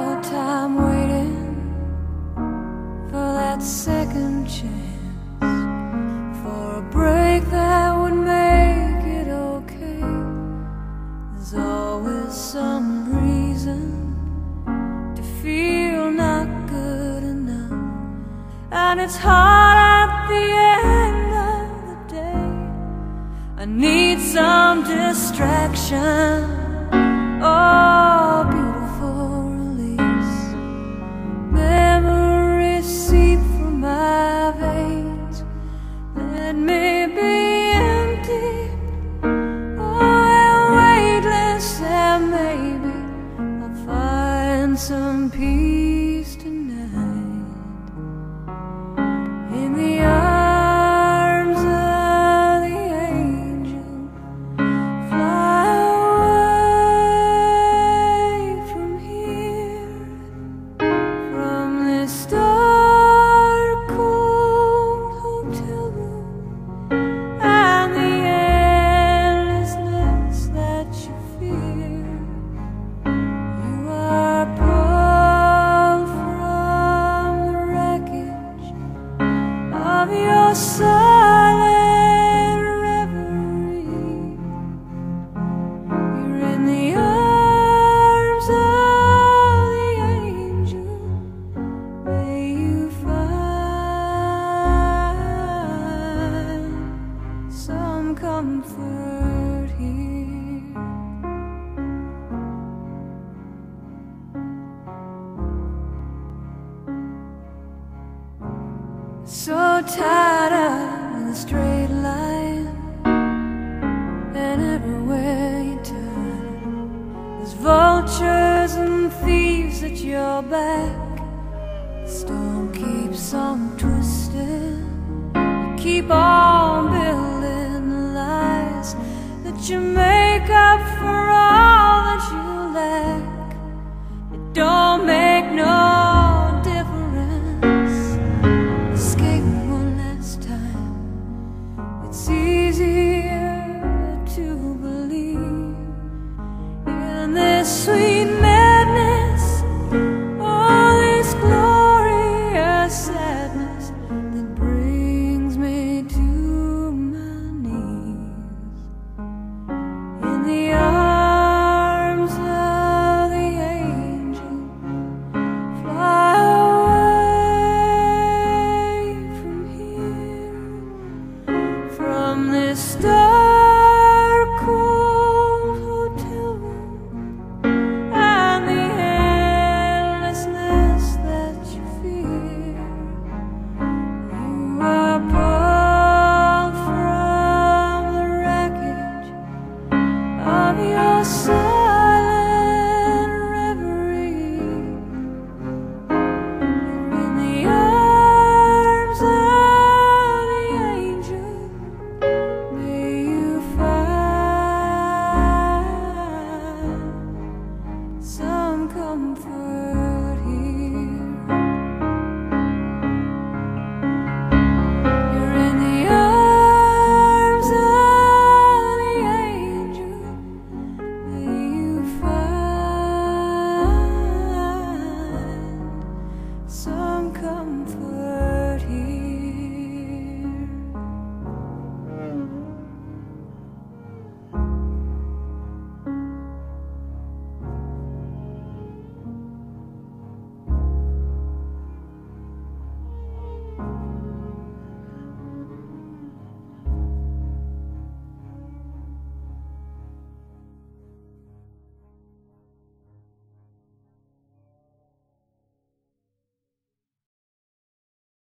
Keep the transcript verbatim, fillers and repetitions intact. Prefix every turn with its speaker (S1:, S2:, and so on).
S1: our time waiting for that second chance, for a break that would make it okay. There's always some reason to feel not good enough, and it's hard at the end of the day. I need some distraction, oh, beautiful release. Memories seep from my veins. Let me be empty, oh, and weightless, and maybe I'll find some peace tonight in the arms of the angel. Fly away from here, from this dark, cold hotel room, and the endlessness that you fear. You are pulled from the wreckage of your silent reverie. You're in the arms of the angel. May you find some comfort here. So tied up with a straight line, and everywhere you turn, there's vultures and thieves at your back. The storm keeps on twisting. You keep on building the lies that you made.